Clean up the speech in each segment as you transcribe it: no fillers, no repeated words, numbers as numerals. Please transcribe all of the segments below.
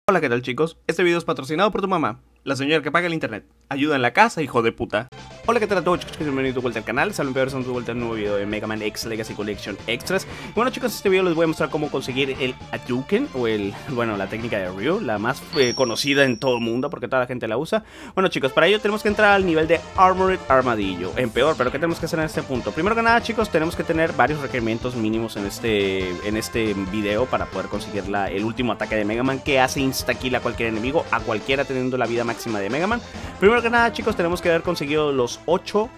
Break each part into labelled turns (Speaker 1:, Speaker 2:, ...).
Speaker 1: Hola, ¿qué tal, chicos? Este video es patrocinado por tu mamá, la señora que paga el internet. Ayuda en la casa, hijo de puta. Hola, ¿qué tal a todos, chicos? Bienvenidos de vuelta al canal. Saludos, estamos de vuelta a un nuevo video de Mega Man X Legacy Collection Extras. Y bueno, chicos, en este video les voy a mostrar cómo conseguir el Hadouken, o la técnica de Ryu, la más conocida en todo el mundo, porque toda la gente la usa. Bueno, chicos, para ello tenemos que entrar al nivel de Armored Armadillo, en peor. Pero ¿qué tenemos que hacer en este punto? Primero que nada, chicos, tenemos que tener varios requerimientos mínimos en este video para poder conseguir el último ataque de Mega Man, que hace insta-kill a cualquier enemigo, a cualquiera teniendo la vida máxima de Mega Man. Primero que nada, chicos, tenemos que haber conseguido los 8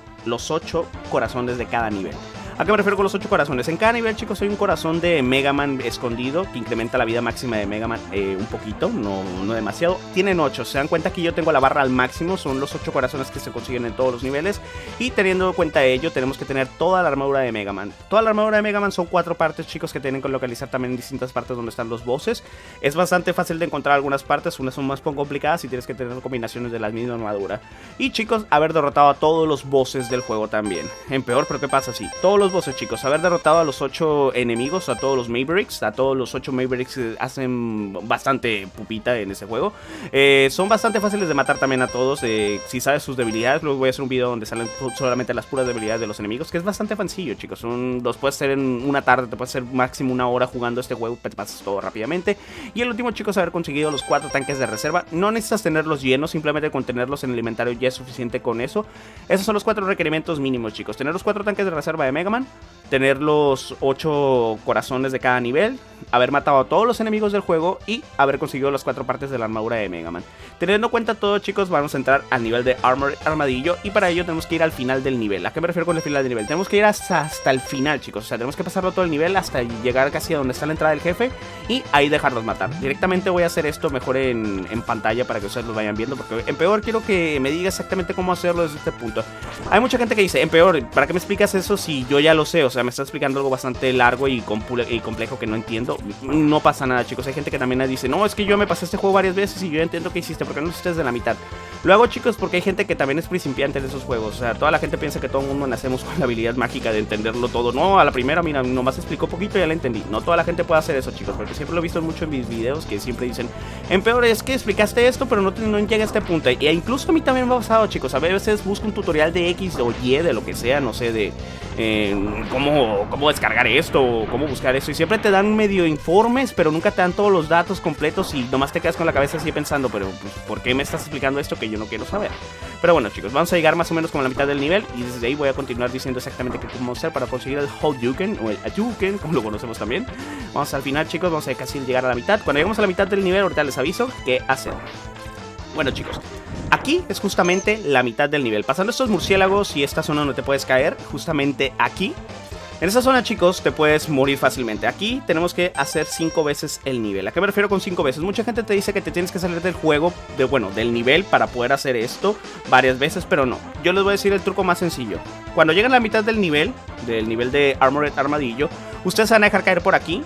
Speaker 1: corazones de cada nivel. ¿A qué me refiero con los 8 corazones? En cada nivel, chicos, hay un corazón de Mega Man escondido que incrementa la vida máxima de Mega Man un poquito, no demasiado. Tienen 8, se dan cuenta que yo tengo la barra al máximo, son los 8 corazones que se consiguen en todos los niveles. Y teniendo en cuenta ello, tenemos que tener toda la armadura de Mega Man. Toda la armadura de Mega Man son 4 partes, chicos, que tienen que localizar también en distintas partes donde están los bosses. Es bastante fácil de encontrar algunas partes, unas son más poco complicadas y tienes que tener combinaciones de la misma armadura. Y, chicos, haber derrotado a todos los bosses del juego también. En peor, pero ¿qué pasa? Sí, todos los bosses, chicos, haber derrotado a los 8 enemigos, a todos los Mavericks, a todos los 8 Mavericks hacen bastante pupita en ese juego. Son bastante fáciles de matar también a todos, si sabes sus debilidades. Luego voy a hacer un video donde salen solamente las puras debilidades de los enemigos, que es bastante sencillo, chicos. Los puedes hacer en una tarde, te puedes hacer máximo una hora jugando este juego, te pasas todo rápidamente. Y el último, chicos, haber conseguido los 4 tanques de reserva. No necesitas tenerlos llenos, simplemente con tenerlos en el inventario ya es suficiente con eso. Esos son los 4 requerimientos mínimos, chicos. Tener los 4 tanques de reserva de Mega Man, tener los 8 corazones de cada nivel, haber matado a todos los enemigos del juego y haber conseguido las 4 partes de la armadura de Mega Man. Teniendo en cuenta todo, chicos, vamos a entrar al nivel de Armadillo y para ello tenemos que ir al final del nivel. ¿A qué me refiero con el final del nivel? Tenemos que ir hasta el final, chicos. O sea, tenemos que pasarlo todo el nivel hasta llegar casi a donde está la entrada del jefe y ahí dejarlos matar. Directamente voy a hacer esto mejor en pantalla para que ustedes lo vayan viendo, porque en peor quiero que me diga exactamente cómo hacerlo desde este punto. Hay mucha gente que dice, en peor, ¿para qué me explicas eso si yo ya lo sé? O sea, me está explicando algo bastante largo y complejo que no entiendo. No pasa nada, chicos. Hay gente que también dice, no, es que yo me pasé este juego varias veces y yo entiendo que hiciste, ¿por qué no lo hiciste desde la mitad? Lo hago, chicos, porque hay gente que también es principiante en esos juegos. O sea, toda la gente piensa que todo el mundo nacemos con la habilidad mágica de entenderlo todo. No, a la primera, mira, nomás explicó poquito y ya la entendí. No toda la gente puede hacer eso, chicos, porque siempre lo he visto mucho en mis videos que siempre dicen, en peor es que explicaste esto, pero no llega a este punto. E incluso a mí también me ha pasado, chicos. A veces busco un tutorial de X o Y, de lo que sea, no sé, de cómo descargar esto o cómo buscar eso, y siempre te dan medio informes, pero nunca te dan todos los datos completos y nomás te quedas con la cabeza así pensando, pero pues, ¿por qué me estás explicando esto que yo no quiero saber? Pero bueno, chicos, vamos a llegar más o menos como a la mitad del nivel y desde ahí voy a continuar diciendo exactamente qué podemos hacer para conseguir el Hadouken o el Hadouken, como lo conocemos también. Vamos al final, chicos, vamos a casi llegar a la mitad. Cuando lleguemos a la mitad del nivel, ahorita les aviso qué hacer. Bueno, chicos, aquí es justamente la mitad del nivel. Pasando estos murciélagos y esta zona donde te puedes caer, justamente aquí. En esa zona, chicos, te puedes morir fácilmente. Aquí tenemos que hacer 5 veces el nivel. ¿A qué me refiero con 5 veces? Mucha gente te dice que te tienes que salir del juego, del nivel, para poder hacer esto varias veces, pero no. Yo les voy a decir el truco más sencillo. Cuando lleguen a la mitad del nivel de Armored Armadillo, ustedes se van a dejar caer por aquí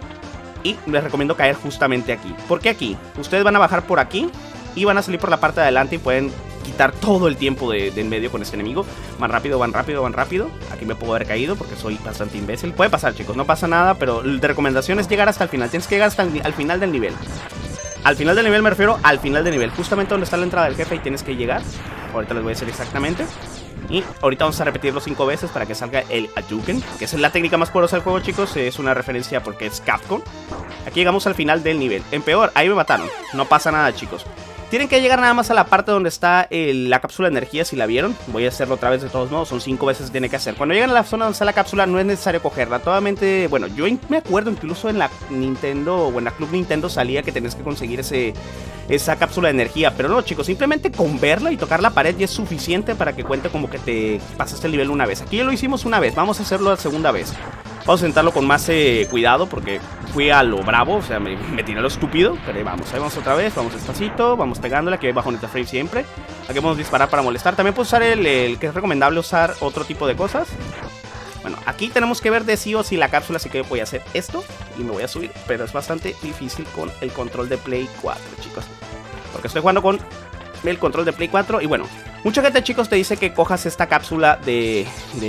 Speaker 1: y les recomiendo caer justamente aquí. ¿Por qué aquí? Ustedes van a bajar por aquí y van a salir por la parte de adelante y pueden quitar todo el tiempo de en medio con este enemigo. Van rápido, van rápido, van rápido. Aquí me puedo haber caído porque soy bastante imbécil. Puede pasar, chicos, no pasa nada, pero de recomendación es llegar hasta el final. Tienes que llegar hasta al final del nivel. Al final del nivel me refiero al final del nivel, justamente donde está la entrada del jefe, y tienes que llegar. Ahorita les voy a decir exactamente. Y ahorita vamos a repetirlo 5 veces para que salga el Hadouken, que es la técnica más poderosa del juego, chicos. Es una referencia porque es Capcom. Aquí llegamos al final del nivel. En peor, ahí me mataron. No pasa nada, chicos. Tienen que llegar nada más a la parte donde está la cápsula de energía, si la vieron. Voy a hacerlo otra vez de todos modos, son 5 veces que tiene que hacer. Cuando llegan a la zona donde está la cápsula no es necesario cogerla. Totalmente, bueno, yo me acuerdo incluso en la Nintendo o en la Club Nintendo salía que tenías que conseguir esa cápsula de energía. Pero no, chicos, simplemente con verla y tocar la pared ya es suficiente para que cuente como que te pasaste el nivel una vez. Aquí ya lo hicimos una vez, vamos a hacerlo la segunda vez. Vamos a intentarlo con más cuidado porque fui a lo bravo, o sea, me tiré a lo estúpido. Pero ahí vamos otra vez, vamos despacito, vamos pegándole, aquí bajo neta frame siempre. Aquí podemos disparar para molestar. También puedo usar el que es recomendable usar otro tipo de cosas. Bueno, aquí tenemos que ver de sí o sí la cápsula, así que voy a hacer esto y me voy a subir. Pero es bastante difícil con el control de Play 4, chicos, porque estoy jugando con el control de Play 4 y bueno, Mucha gente, chicos, te dice que cojas esta cápsula de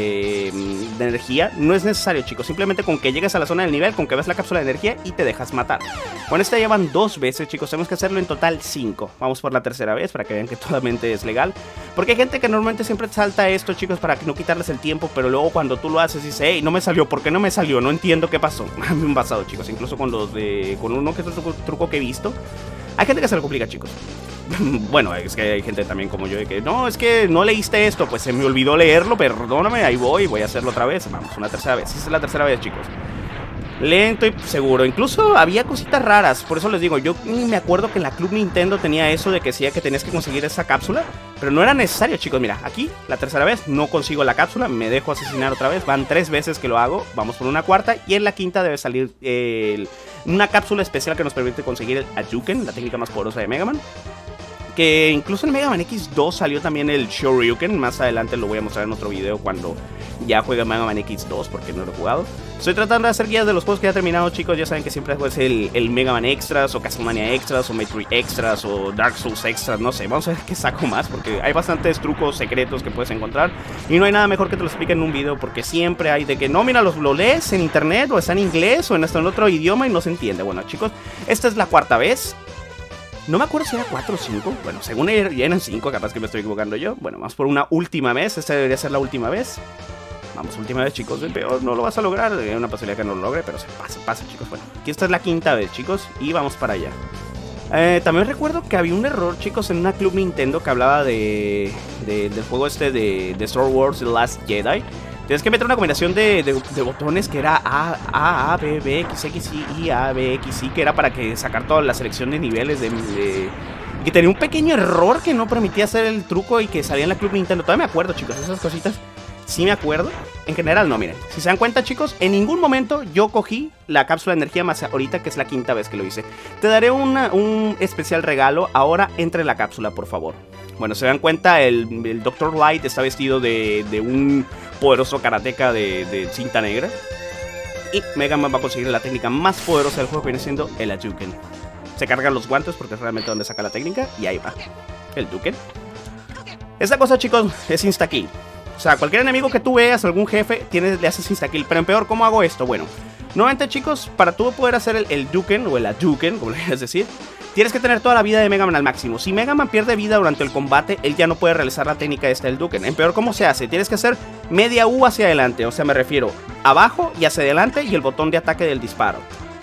Speaker 1: energía. No es necesario, chicos, simplemente con que llegues a la zona del nivel, con que veas la cápsula de energía y te dejas matar. Con esta llevan 2 veces, chicos, tenemos que hacerlo en total 5. Vamos por la tercera vez para que vean que totalmente es legal. Porque hay gente que normalmente siempre salta esto, chicos, para no quitarles el tiempo, pero luego cuando tú lo haces dice, hey, no me salió, ¿por qué no me salió? No entiendo qué pasó. Me han pasado, chicos, incluso con uno que es otro truco que he visto. Hay gente que se lo complica, chicos. Bueno, es que hay gente también como yo de que no, es que no leíste esto, pues se me olvidó leerlo, perdóname, ahí voy a hacerlo otra vez. Vamos, una tercera vez, esa es la tercera vez, chicos. Lento y seguro, incluso había cositas raras, por eso les digo, yo me acuerdo que en la Club Nintendo tenía eso de que decía que tenías que conseguir esa cápsula, pero no era necesario, chicos. Mira, aquí, la tercera vez, no consigo la cápsula, me dejo asesinar otra vez, van 3 veces que lo hago, vamos por una cuarta, y en la quinta debe salir una cápsula especial que nos permite conseguir el Hadouken, la técnica más poderosa de Mega Man. Que incluso en Mega Man X2 salió también el Shoryuken. Más adelante lo voy a mostrar en otro video cuando ya juegue Mega Man X2, porque no lo he jugado. Estoy tratando de hacer guías de los juegos que ya he terminado, chicos. Ya saben que siempre hago el Mega Man Extras, o Castlevania Extras, o Metroid Extras, o Dark Souls Extras, no sé. Vamos a ver qué saco más, porque hay bastantes trucos secretos que puedes encontrar. Y no hay nada mejor que te lo explique en un video, porque siempre hay de que, no, mira, lo lees en internet, o está en inglés, o en otro idioma y no se entiende. Bueno, chicos, esta es la 4ª vez. No me acuerdo si era 4 o 5. Bueno, según ya eran 5, capaz que me estoy equivocando yo. Bueno, vamos por una última vez. Esta debería ser la última vez. Vamos, última vez, chicos. El peor no lo vas a lograr. Hay una posibilidad que no lo logre, pero se pasa, chicos. Bueno, aquí esta es la 5ª vez, chicos. Y vamos para allá. También recuerdo que había un error, chicos, en una Club Nintendo que hablaba del juego este de Star Wars The Last Jedi. Tienes que meter una combinación de botones que era A, B, B, X, X, Y, A, B, X, Y, que era para que sacar toda la selección de niveles y que tenía un pequeño error que no permitía hacer el truco y que salía en la Club Nintendo. Todavía me acuerdo, chicos, esas cositas. Sí me acuerdo. En general no, miren. Si se dan cuenta, chicos, en ningún momento yo cogí la cápsula de energía más ahorita, que es la 5ª vez que lo hice. Te daré un especial regalo. Ahora entre en la cápsula, por favor. Bueno, se dan cuenta, el Dr. Light está vestido de un poderoso karateka de cinta negra. Y Mega Man va a conseguir la técnica más poderosa del juego, que viene siendo el Hadouken. Se cargan los guantes porque es realmente donde saca la técnica. Y ahí va, el Hadouken. Esta cosa, chicos, es insta-kill. O sea, cualquier enemigo que tú veas, algún jefe, le haces insta-kill. Pero en peor, ¿cómo hago esto? Bueno, nuevamente, chicos, para tú poder hacer el Hadouken, o el Hadouken, como le quieras decir, tienes que tener toda la vida de Mega Man al máximo. Si Mega Man pierde vida durante el combate, él ya no puede realizar la técnica esta del Hadouken. En peor, ¿cómo se hace? Tienes que hacer media U hacia adelante. O sea, me refiero abajo y hacia adelante, y el botón de ataque del disparo.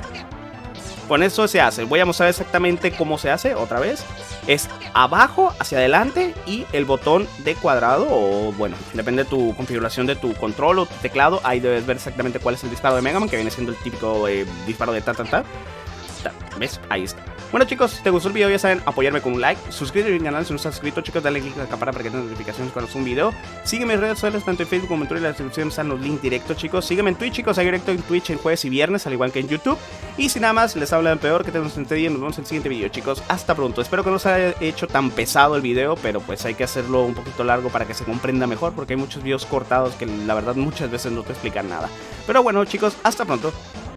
Speaker 1: Con eso se hace. Voy a mostrar exactamente cómo se hace otra vez. Es abajo, hacia adelante, y el botón de cuadrado, o bueno, depende de tu configuración de tu control o tu teclado. Ahí debes ver exactamente cuál es el disparo de Mega Man, que viene siendo el típico disparo de ta. ¿Ves? Ahí está. Bueno, chicos, si te gustó el video, ya saben, apoyarme con un like, suscríbete al canal si no estás suscrito, chicos, dale click a la campana para que tengas notificaciones cuando suba un video. Sígueme en redes sociales, tanto en Facebook como en Twitter, en la descripción están los links directos, chicos. Sígueme en Twitch, chicos, hay directo en Twitch en jueves y viernes, al igual que en YouTube. Y sin nada más, les habla de peor, que tengan un excelente día, nos vemos en el siguiente video, chicos. Hasta pronto. Espero que no se haya hecho tan pesado el video, pero pues hay que hacerlo un poquito largo para que se comprenda mejor, porque hay muchos videos cortados que la verdad muchas veces no te explican nada. Pero bueno, chicos, hasta pronto.